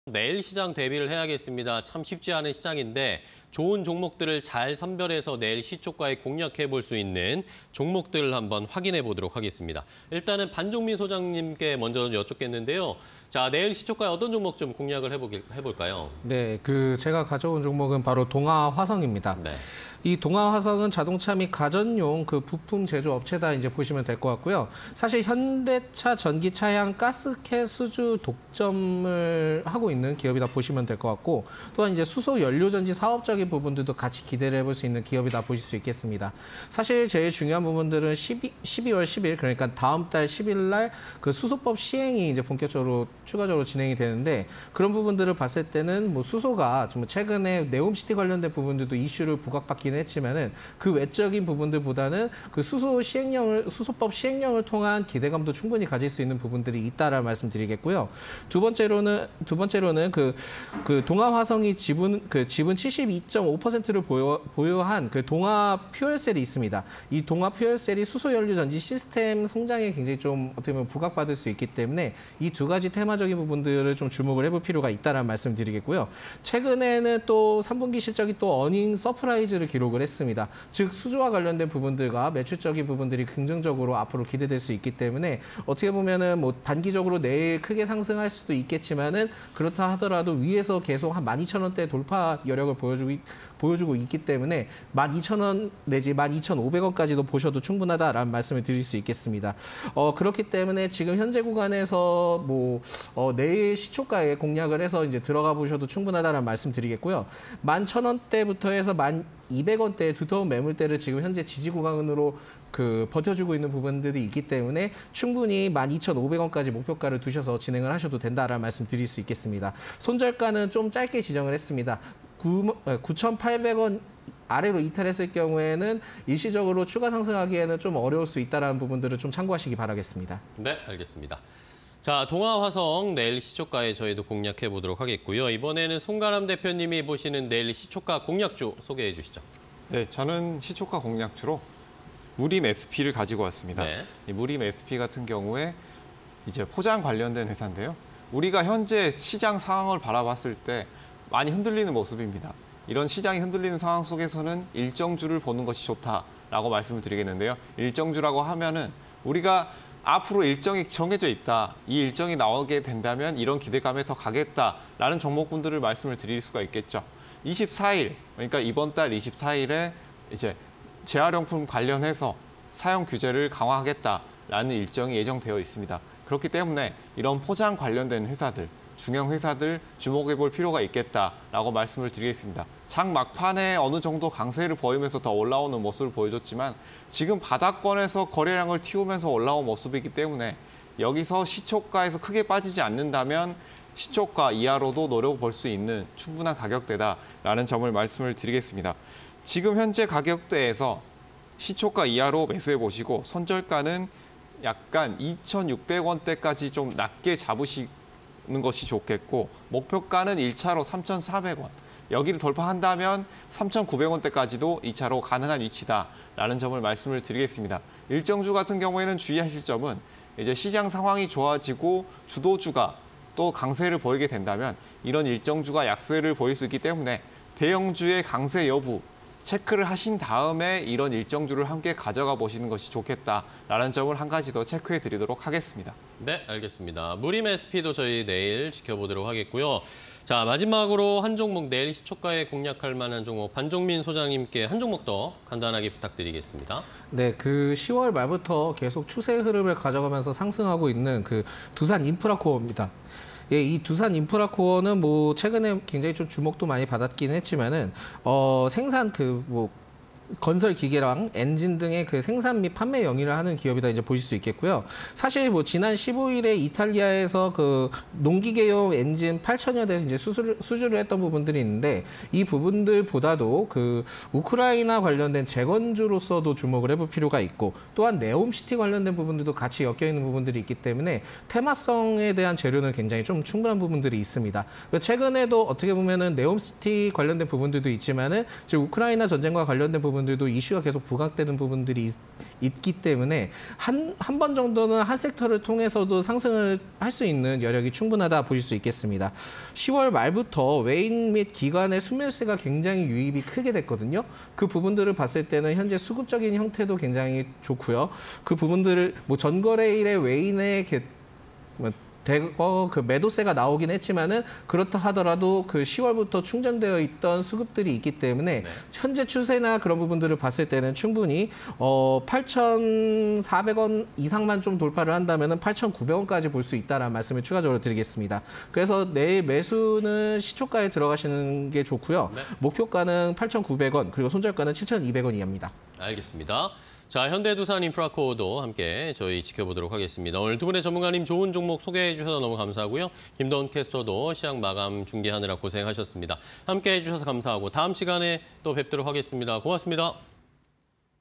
내일 시장 대비를 해야겠습니다. 참 쉽지 않은 시장인데 좋은 종목들을 잘 선별해서 내일 시초가에 공략해 볼 수 있는 종목들을 한번 확인해 보도록 하겠습니다. 일단은 반종민 소장님께 먼저 여쭙겠는데요. 자, 내일 시초가에 어떤 종목 좀 공략을 해볼까요? 네, 제가 가져온 종목은 바로 동아화성입니다. 네. 이 동아화성은 자동차 및 가전용 부품 제조 업체다 이제 보시면 될 것 같고요. 사실 현대차 전기차량 가스켓 수주 독점을 하고 있는 기업이다 보시면 될 것 같고, 또한 이제 수소 연료전지 사업적인 부분들도 같이 기대를 해볼 수 있는 기업이다 보실 수 있겠습니다. 사실 제일 중요한 부분들은 12월 10일, 그러니까 다음 달 10일 날 그 수소법 시행이 이제 본격적으로 추가적으로 진행이 되는데, 그런 부분들을 봤을 때는 뭐 수소가 좀 최근에 네옴시티 관련된 부분들도 이슈를 부각받기는 했지만은 그 외적인 부분들보다는 그 수소법 시행령을 통한 기대감도 충분히 가질 수 있는 부분들이 있다라는 말씀드리겠고요. 두 번째로는 그 동아화성이 지분 72.5%를 보유한 그 동아 퓨얼셀이 있습니다. 이 동아 퓨얼셀이 수소 연료 전지 시스템 성장에 굉장히 좀 어떻게 보면 부각받을 수 있기 때문에 이 두 가지 테마적인 부분들을 좀 주목을 해볼 필요가 있다라는 말씀드리겠고요. 최근에는 또 3분기 실적이 또 어닝 서프라이즈를 기록을 했습니다. 즉 수주와 관련된 부분들과 매출적인 부분들이 긍정적으로 앞으로 기대될 수 있기 때문에 어떻게 보면은 뭐 단기적으로 내일 크게 상승할 수도 있겠지만은 그렇다 하더라도 위에서 계속 한 12,000원대 돌파 여력을 보여주고 있기 때문에 12,000원 내지 12,500원까지도 보셔도 충분하다라는 말씀을 드릴 수 있겠습니다. 그렇기 때문에 지금 현재 구간에서 내일 시초가에 공략을 해서 이제 들어가 보셔도 충분하다라는 말씀 드리겠고요. 11,000원대부터 해서 1,200원대의 두터운 매물대를 지금 현재 지지 구간으로 버텨주고 있는 부분들이 있기 때문에 충분히 12,500원까지 목표가를 두셔서 진행을 하셔도 된다라는 말씀 드릴 수 있겠습니다. 손절가는 좀 짧게 지정을 했습니다. 9,800원 아래로 이탈했을 경우에는 일시적으로 추가 상승하기에는 좀 어려울 수 있다는 부분들을 좀 참고하시기 바라겠습니다. 네, 알겠습니다. 자, 동아화성 내일 시초가에 저희도 공략해 보도록 하겠고요. 이번에는 송가람 대표님이 보시는 내일 시초가 공략주 소개해 주시죠. 네, 저는 시초가 공략주로 무림 SP를 가지고 왔습니다. 네. 이 무림 SP 같은 경우에 이제 포장 관련된 회사인데요. 우리가 현재 시장 상황을 바라봤을 때 많이 흔들리는 모습입니다. 이런 시장이 흔들리는 상황 속에서는 일정주를 보는 것이 좋다라고 말씀을 드리겠는데요. 일정주라고 하면은 우리가 앞으로 일정이 정해져 있다. 이 일정이 나오게 된다면 이런 기대감에 더 가겠다라는 종목군들을 말씀을 드릴 수가 있겠죠. 24일, 그러니까 이번 달 24일에 이제 재활용품 관련해서 사용 규제를 강화하겠다라는 일정이 예정되어 있습니다. 그렇기 때문에 이런 포장 관련된 회사들, 중형 회사들 주목해 볼 필요가 있겠다라고 말씀을 드리겠습니다. 장 막판에 어느 정도 강세를 보이면서 더 올라오는 모습을 보여줬지만 지금 바닥권에서 거래량을 틔우면서 올라온 모습이기 때문에 여기서 시초가에서 크게 빠지지 않는다면 시초가 이하로도 노려볼 수 있는 충분한 가격대다라는 점을 말씀을 드리겠습니다. 지금 현재 가격대에서 시초가 이하로 매수해 보시고 손절가는 약간 2,600원대까지 좀 낮게 잡으시는 것이 좋겠고 목표가는 1차로 3,400원. 여기를 돌파한다면 3,900원대까지도 2차로 가능한 위치다라는 점을 말씀을 드리겠습니다. 일정주 같은 경우에는 주의하실 점은 이제 시장 상황이 좋아지고 주도주가 또 강세를 보이게 된다면 이런 일정주가 약세를 보일 수 있기 때문에 대형주의 강세 여부 체크를 하신 다음에 이런 일정주를 함께 가져가 보시는 것이 좋겠다라는 점을 한 가지 더 체크해 드리도록 하겠습니다. 네, 알겠습니다. 무림 SP도 저희 내일 지켜보도록 하겠고요. 자, 마지막으로 한 종목 내일 시초가에 공략할 만한 종목 반종민 소장님께 한 종목 더 간단하게 부탁드리겠습니다. 네, 10월 말부터 계속 추세 흐름을 가져가면서 상승하고 있는 두산 인프라코어입니다. 예, 이 두산 인프라코어는 최근에 굉장히 좀 주목도 많이 받았긴 했지만은 생산 건설 기계랑 엔진 등의 생산 및 판매 영위를 하는 기업이다 이제 보실 수 있겠고요. 사실 지난 15일에 이탈리아에서 농기계용 엔진 8,000여 대 이제 수주를 했던 부분들이 있는데 이 부분들보다도 우크라이나 관련된 재건주로서도 주목을 해볼 필요가 있고 또한 네옴시티 관련된 부분들도 같이 엮여 있는 부분들이 있기 때문에 테마성에 대한 재료는 굉장히 좀 충분한 부분들이 있습니다. 최근에도 어떻게 보면은 네옴시티 관련된 부분들도 있지만은 지금 우크라이나 전쟁과 관련된 부분 부분들도 이슈가 계속 부각되는 부분들이 있기 때문에 한 번 정도는 한 섹터를 통해서도 상승을 할 수 있는 여력이 충분하다 보실 수 있겠습니다. 10월 말부터 외인 및 기관의 순매수세가 굉장히 유입이 크게 됐거든요. 그 부분들을 봤을 때는 현재 수급적인 형태도 굉장히 좋고요. 그 부분들을 뭐 전거래일에 외인의 대거 그 매도세가 나오긴 했지만은 그렇다 하더라도 그 10월부터 충전되어 있던 수급들이 있기 때문에 현재 추세나 그런 부분들을 봤을 때는 충분히 8,400원 이상만 좀 돌파를 한다면은 8,900원까지 볼 수 있다라는 말씀을 추가적으로 드리겠습니다. 그래서 내일 매수는 시초가에 들어가시는 게 좋고요. 목표가는 8,900원 그리고 손절가는 7,200원 이하입니다. 알겠습니다. 자, 현대두산 인프라코어도 함께 저희 지켜보도록 하겠습니다. 오늘 두 분의 전문가님 좋은 종목 소개해 주셔서 너무 감사하고요. 김도원 캐스터도 시장 마감 중계하느라 고생하셨습니다. 함께 해주셔서 감사하고 다음 시간에 또 뵙도록 하겠습니다. 고맙습니다.